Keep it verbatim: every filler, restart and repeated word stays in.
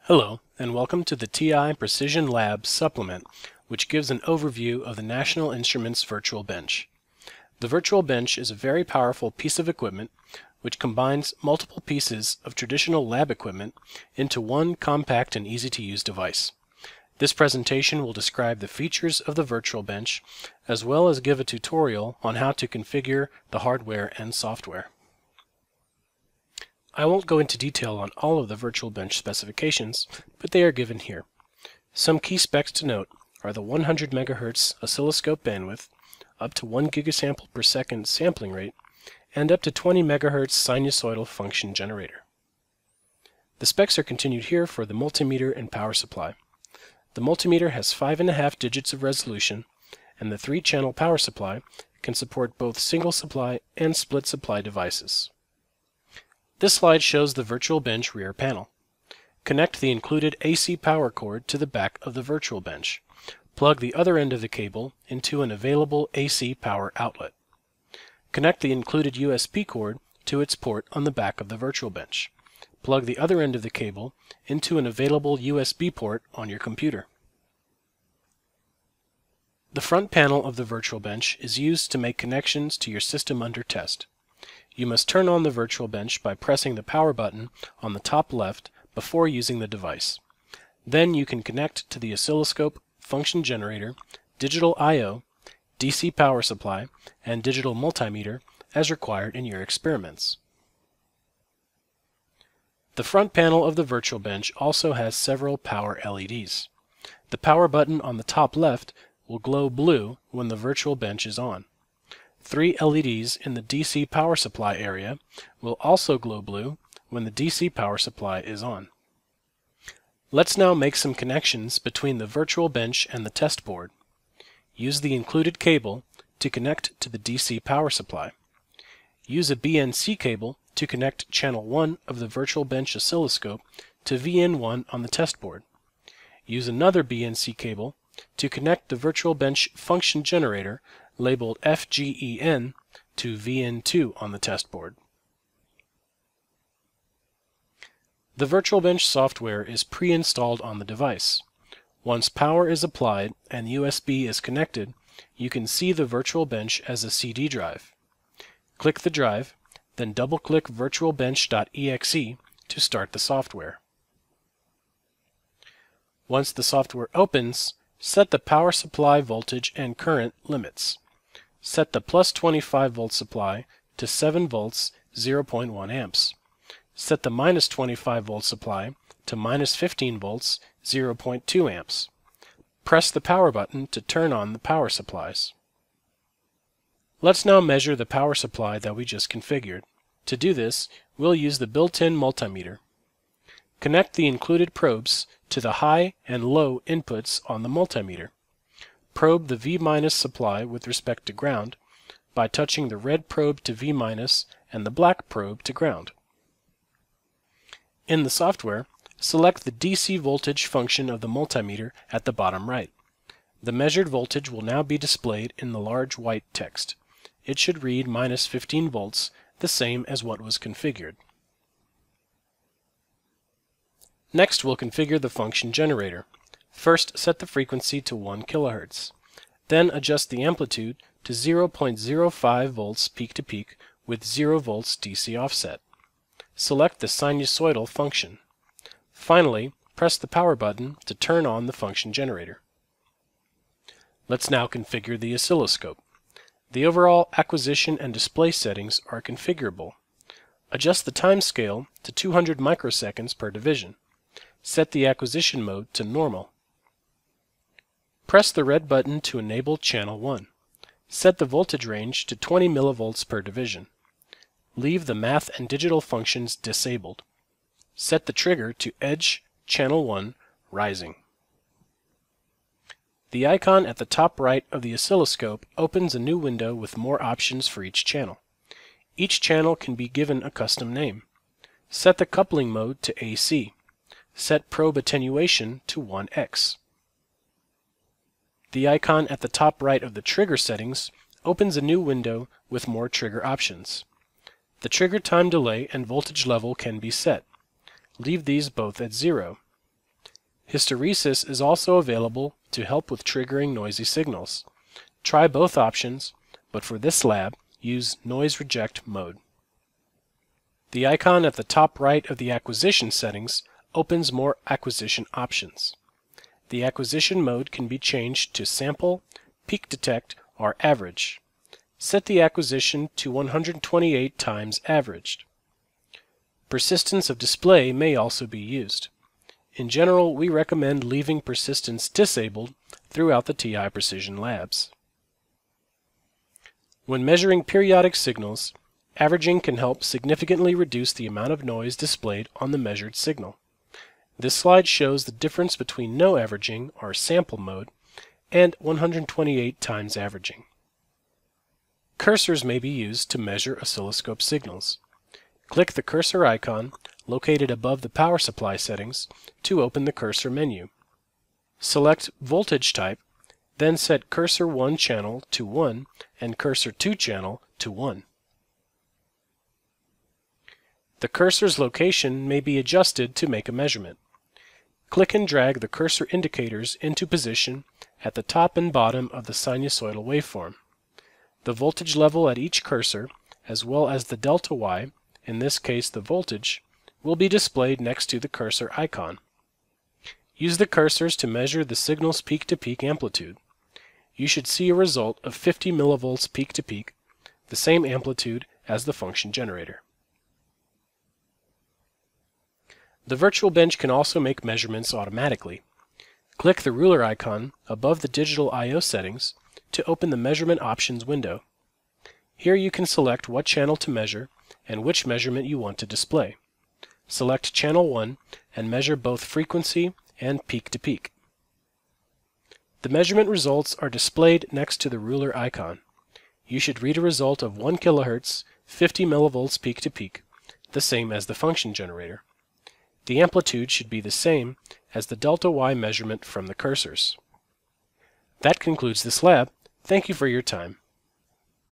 Hello, and welcome to the T I Precision Lab supplement, which gives an overview of the National Instruments VirtualBench. The VirtualBench is a very powerful piece of equipment which combines multiple pieces of traditional lab equipment into one compact and easy-to-use device. This presentation will describe the features of the VirtualBench, as well as give a tutorial on how to configure the hardware and software. I won't go into detail on all of the VirtualBench specifications, but they are given here. Some key specs to note are the one hundred megahertz oscilloscope bandwidth, up to one gigasample per second sampling rate, and up to twenty megahertz sinusoidal function generator. The specs are continued here for the multimeter and power supply. The multimeter has five and a half digits of resolution, and the three-channel power supply can support both single supply and split supply devices. This slide shows the VirtualBench rear panel. Connect the included A C power cord to the back of the VirtualBench. Plug the other end of the cable into an available A C power outlet. Connect the included U S B cord to its port on the back of the VirtualBench. Plug the other end of the cable into an available U S B port on your computer. The front panel of the VirtualBench is used to make connections to your system under test. You must turn on the VirtualBench by pressing the power button on the top left before using the device. Then you can connect to the oscilloscope, function generator, digital I O, D C power supply, and digital multimeter as required in your experiments. The front panel of the VirtualBench also has several power L E Ds. The power button on the top left will glow blue when the VirtualBench is on. Three L E Ds in the D C power supply area will also glow blue when the D C power supply is on. Let's now make some connections between the VirtualBench and the test board. Use the included cable to connect to the D C power supply. Use a B N C cable to connect channel one of the VirtualBench oscilloscope to V N one on the test board. Use another B N C cable to connect the VirtualBench function generator labeled F G E N to V N two on the test board. The VirtualBench software is pre-installed on the device. Once power is applied and U S B is connected, you can see the VirtualBench as a C D drive. Click the drive, then double-click virtualbench dot E X E to start the software. Once the software opens, set the power supply voltage and current limits. Set the plus twenty-five volt supply to seven volts, zero point one amps. Set the minus twenty-five volt supply to minus fifteen volts, zero point two amps. Press the power button to turn on the power supplies. Let's now measure the power supply that we just configured. To do this, we'll use the built-in multimeter. Connect the included probes to the high and low inputs on the multimeter. Probe the V minus supply with respect to ground by touching the red probe to V minus and the black probe to ground. In the software, select the D C voltage function of the multimeter at the bottom right. The measured voltage will now be displayed in the large white text. It should read minus fifteen volts, the same as what was configured. Next, we'll configure the function generator. First, set the frequency to one kilohertz. Then adjust the amplitude to zero point zero five volts peak to peak with zero volts D C offset. Select the sinusoidal function. Finally, press the power button to turn on the function generator. Let's now configure the oscilloscope. The overall acquisition and display settings are configurable. Adjust the time scale to two hundred microseconds per division. Set the acquisition mode to normal. Press the red button to enable channel one. Set the voltage range to twenty millivolts per division. Leave the math and digital functions disabled. Set the trigger to edge channel one rising. The icon at the top right of the oscilloscope opens a new window with more options for each channel. Each channel can be given a custom name. Set the coupling mode to A C. Set probe attenuation to one X. The icon at the top right of the trigger settings opens a new window with more trigger options. The trigger time delay and voltage level can be set. Leave these both at zero. Hysteresis is also available to help with triggering noisy signals. Try both options, but for this lab, use Noise Reject mode. The icon at the top right of the acquisition settings opens more acquisition options. The acquisition mode can be changed to Sample, Peak Detect, or Average. Set the acquisition to one hundred twenty-eight times averaged. Persistence of display may also be used. In general, we recommend leaving persistence disabled throughout the T I Precision labs. When measuring periodic signals, averaging can help significantly reduce the amount of noise displayed on the measured signal. This slide shows the difference between no averaging, or sample mode, and one hundred twenty-eight times averaging. Cursors may be used to measure oscilloscope signals. Click the cursor icon located above the power supply settings to open the cursor menu. Select voltage type, then set cursor one channel to one and cursor two channel to one. The cursor's location may be adjusted to make a measurement. Click and drag the cursor indicators into position at the top and bottom of the sinusoidal waveform. The voltage level at each cursor, as well as the delta Y, in this case the voltage, will be displayed next to the cursor icon. Use the cursors to measure the signal's peak-to-peak amplitude. You should see a result of fifty millivolts peak-to-peak, the same amplitude as the function generator. The VirtualBench can also make measurements automatically. Click the ruler icon above the digital I O settings to open the Measurement Options window. Here you can select what channel to measure and which measurement you want to display. Select Channel one and measure both frequency and peak-to-peak. The measurement results are displayed next to the ruler icon. You should read a result of one kilohertz, fifty millivolts peak-to-peak, the same as the function generator. The amplitude should be the same as the delta Y measurement from the cursors. That concludes this lab. Thank you for your time.